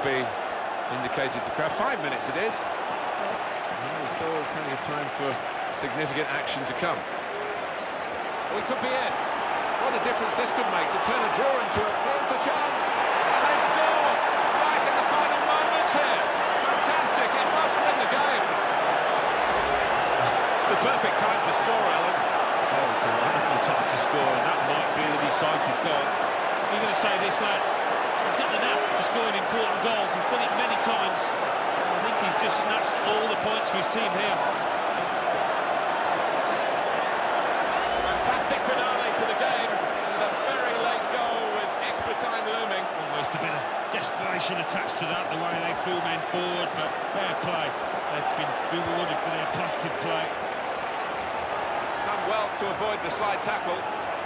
be indicated to the crowd. 5 minutes it is. There's still plenty of time for significant action to come. We could be in. What a difference this could make to turn a draw into it. Here's the chance. And they score right in the final moments here. Fantastic. It must win the game. It's the perfect time to score, Alan. Oh, it's a wonderful time to score, and that might be the decisive goal. You're going to say this, lad, he's got the knack for scoring important goals. He's done it many times. I think he's just snatched all the points for his team here. Fantastic finale to the game, and a very late goal with extra time looming. Almost a bit of desperation attached to that, the way they threw men forward, but fair play. They've been rewarded for their positive play. Done well to avoid the slide tackle.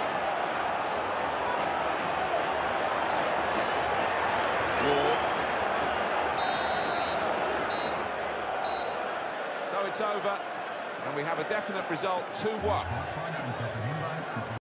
Ward. So it's over, and we have a definite result, 2-1.